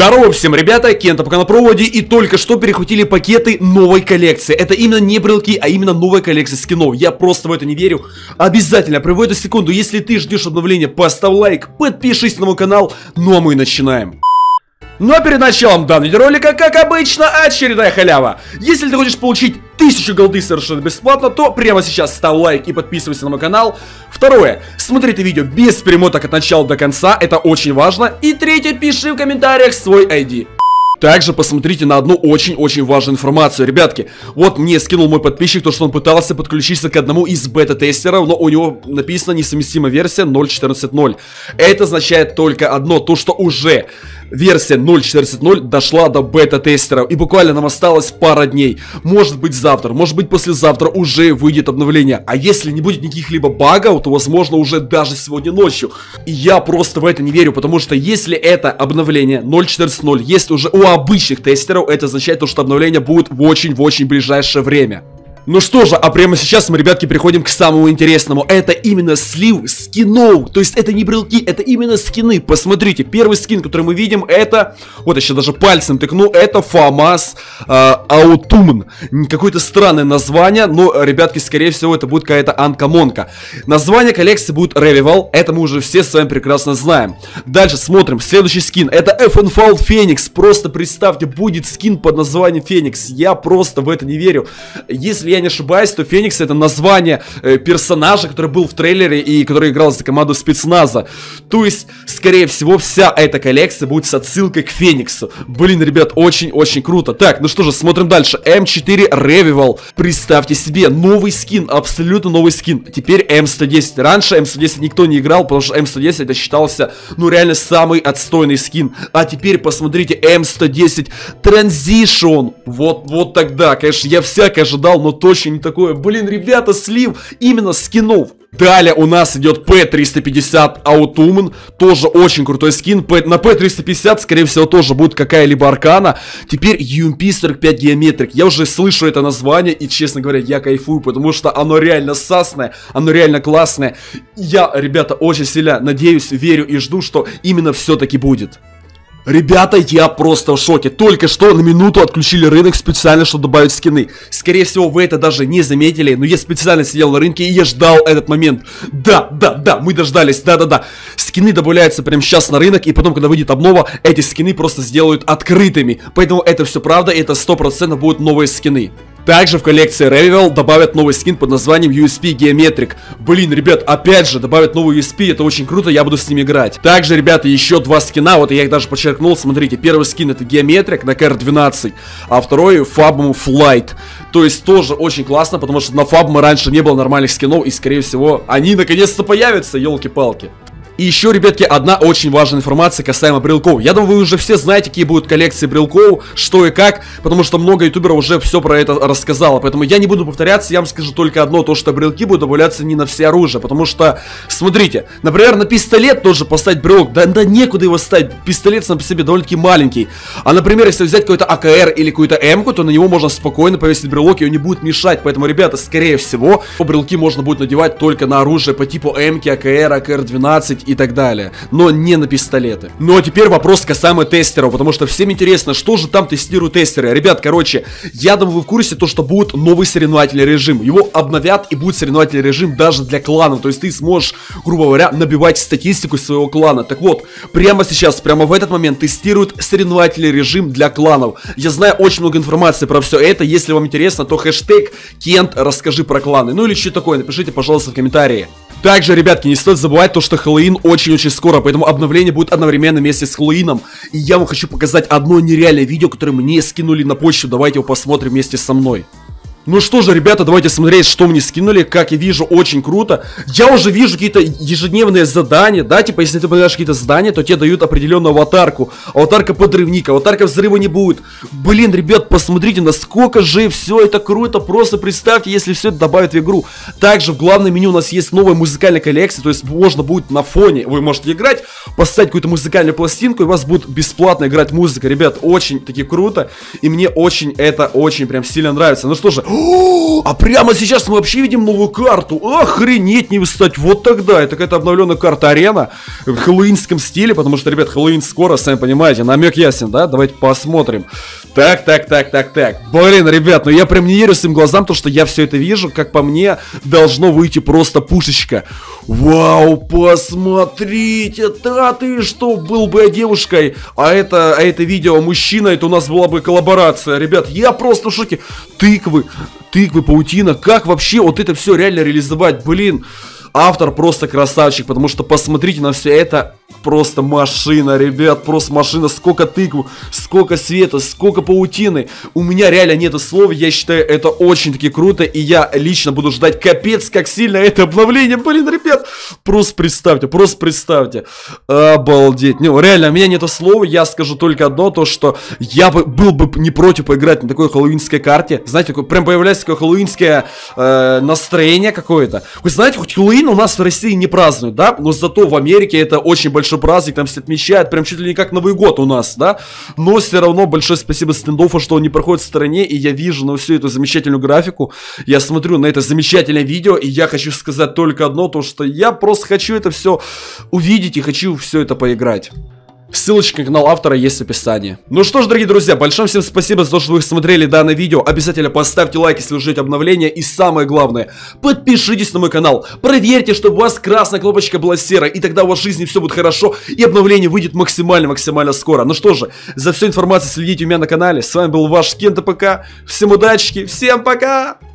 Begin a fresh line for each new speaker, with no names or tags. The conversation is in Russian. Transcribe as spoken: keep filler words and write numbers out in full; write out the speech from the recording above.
Здорово всем, ребята, Кента пока на проводе, и только что перехватили пакеты новой коллекции. Это именно не брелки, а именно новая коллекция скинов. Я просто в это не верю. Обязательно, прямо в эту секунду, если ты ждешь обновления, поставь лайк, подпишись на мой канал, ну а мы начинаем. Ну а перед началом данного видеоролика, как обычно, очередная халява. Если ты хочешь получить тысячу голды совершенно бесплатно, то прямо сейчас ставь лайк и подписывайся на мой канал. Второе, смотри это видео без перемоток от начала до конца, это очень важно. И третье, пиши в комментариях свой ай ди. Также посмотрите на одну очень-очень важную информацию, ребятки. Вот мне скинул мой подписчик, то что он пытался подключиться к одному из бета-тестеров, но у него написано несовместимая версия ноль четырнадцать ноль. Это означает только одно, то что уже версия ноль четырнадцать ноль дошла до бета-тестеров, и буквально нам осталось пара дней. Может быть завтра, может быть послезавтра уже выйдет обновление. А если не будет никаких либо багов, то возможно уже даже сегодня ночью. И я просто в это не верю, потому что если это обновление ноль четырнадцать ноль есть уже у обычных тестеров, это означает то, что обновление будет в очень-в очень ближайшее время. Ну что же, а прямо сейчас мы, ребятки, переходим к самому интересному. Это именно слив скинов. То есть это не брелки, это именно скины. Посмотрите, первый скин, который мы видим, это... Вот я сейчас даже пальцем тыкну. Это фамас э, Аутумн. Какое-то странное название, но, ребятки, скорее всего, это будет какая-то анкомонка. Название коллекции будет Revival. Это мы уже все с вами прекрасно знаем. Дальше смотрим. Следующий скин. Это эф эн эф Феникс. Просто представьте, будет скин под названием Феникс. Я просто в это не верю. Если я я не ошибаюсь, то Феникс это название э, персонажа, который был в трейлере и который играл за команду спецназа. То есть, скорее всего, вся эта коллекция будет с отсылкой к Фениксу. Блин, ребят, очень-очень круто. Так, ну что же, смотрим дальше. эм четыре Revival. Представьте себе, новый скин, абсолютно новый скин. Теперь эм сто десять. Раньше эм сто десять никто не играл, потому что эм сто десять это считался, ну, реально самый отстойный скин. А теперь посмотрите, эм сто десять Transition. Вот, вот тогда, конечно, я всякое ожидал, но точно не такое. Блин, ребята, слив именно скинов. Далее у нас идет пэ триста пятьдесят Аутумн. Тоже очень крутой скин. На пэ триста пятьдесят, скорее всего, тоже будет какая-либо аркана. Теперь ю эм пи сорок пять Geometric. Я уже слышу это название и, честно говоря, я кайфую, потому что оно реально сасное, оно реально классное. Я, ребята, очень сильно надеюсь, верю и жду, что именно все-таки будет. Ребята, я просто в шоке. Только что на минуту отключили рынок специально, чтобы добавить скины. Скорее всего, вы это даже не заметили, но я специально сидел на рынке и я ждал этот момент. Да, да, да, мы дождались, да-да-да. Скины добавляются прямо сейчас на рынок, и потом, когда выйдет обнова, эти скины просто сделают открытыми. Поэтому это все правда, и это сто процентов будут новые скины. Также в коллекции Revival добавят новый скин под названием ю эс пи Geometric. Блин, ребят, опять же, добавят новый ю эс пи, это очень круто, я буду с ними играть. Также, ребята, еще два скина, вот я их даже подчеркнул, смотрите. Первый скин это Geometric на ка эр двенадцать, а второй Fabum Flight. То есть тоже очень классно, потому что на Fabum раньше не было нормальных скинов, и, скорее всего, они наконец-то появятся, елки-палки. И еще, ребятки, одна очень важная информация касаемо брелков. Я думаю, вы уже все знаете, какие будут коллекции брелков, что и как, потому что много ютуберов уже все про это рассказало. Поэтому я не буду повторяться, я вам скажу только одно, то что брелки будут добавляться не на все оружие. Потому что, смотрите, например, на пистолет тоже поставить брелок, да, да некуда его ставить, пистолет сам по себе довольно-таки маленький. А, например, если взять какой-то а ка эр или какую-то эмку, то на него можно спокойно повесить брелок, и он не будет мешать. Поэтому, ребята, скорее всего, брелки можно будет надевать только на оружие по типу эмки, а ка эр, а ка эр двенадцать и так далее, но не на пистолеты. Ну а теперь вопрос касаемо тестеров, потому что всем интересно, что же там тестируют тестеры. Ребят, короче, я думаю, вы в курсе то, что будет новый соревновательный режим. Его обновят, и будет соревновательный режим даже для кланов. То есть ты сможешь, грубо говоря, набивать статистику своего клана. Так вот, прямо сейчас, прямо в этот момент тестируют соревновательный режим для кланов. Я знаю очень много информации про все это. Если вам интересно, то хэштег Кент расскажи про кланы. Ну или что такое, напишите, пожалуйста, в комментарии. Также, ребятки, не стоит забывать то, что Хэллоуин очень-очень скоро, поэтому обновление будет одновременно вместе с Хэллоуином. И я вам хочу показать одно нереальное видео, которое мне скинули на почту. Давайте его посмотрим вместе со мной. Ну что же, ребята, давайте смотреть, что мне скинули. Как я вижу, очень круто. Я уже вижу какие-то ежедневные задания, да, типа, если ты подаешь какие-то задания, то тебе дают определенную аватарку. Аватарка подрывника, аватарка взрыва не будет. Блин, ребят, ребят, посмотрите, насколько же все это круто. Просто представьте, если все это добавят в игру. Также в главном меню у нас есть новая музыкальная коллекция. То есть можно будет на фоне, вы можете играть, поставить какую-то музыкальную пластинку, и у вас будет бесплатно играть музыка. Ребят, очень таки круто. И мне очень это, очень прям сильно нравится. Ну что же, о, а прямо сейчас мы вообще видим новую карту. Охренеть, не встать. Вот тогда. Это какая-то обновленная карта арена в хэллоуинском стиле, потому что, ребят, Хэллоуин скоро, сами понимаете. Намек ясен, да? Давайте посмотрим. Так, так, так, так, так. Блин, ребят, ну я прям не верю своим глазам, то что я все это вижу. Как по мне, должно выйти просто пушечка. Вау, посмотрите. Да ты что, был бы я девушкой, а это, а это видео мужчина, это у нас была бы коллаборация. Ребят, я просто в шоке. Тыквы, тыквы, паутина. Как вообще вот это все реально реализовать? Блин, автор просто красавчик, потому что посмотрите на все это. Просто машина, ребят, просто машина. Сколько тыкв, сколько света, сколько паутины. У меня реально нету слов. Я считаю, это очень-таки круто. И я лично буду ждать капец, как сильно это обновление. Блин, ребят, просто представьте, просто представьте. Обалдеть. Ну, реально, у меня нету слов. Я скажу только одно, то что я бы был бы не против поиграть на такой хэллоуинской карте. Знаете, такое, прям появляется такое хэллоуинское э, настроение какое-то. Вы знаете, хоть Хэллоуин у нас в России не празднуют, да? Но зато в Америке это очень большой праздник, там все отмечают, прям чуть ли не как Новый год у нас, да, но все равно большое спасибо Стендоффу, что он не проходит в стороне, и я вижу на всю эту замечательную графику, я смотрю на это замечательное видео, и я хочу сказать только одно, то что я просто хочу это все увидеть и хочу все это поиграть. Ссылочка на канал автора есть в описании. Ну что ж, дорогие друзья, большое всем спасибо за то, что вы смотрели данное видео. Обязательно поставьте лайк, если вы ждете обновления. И самое главное, подпишитесь на мой канал. Проверьте, чтобы у вас красная кнопочка была серой. И тогда у вас в жизни все будет хорошо. И обновление выйдет максимально-максимально скоро. Ну что же, за всю информацию следите у меня на канале. С вами был ваш Кента ПК. Всем удачи, всем пока!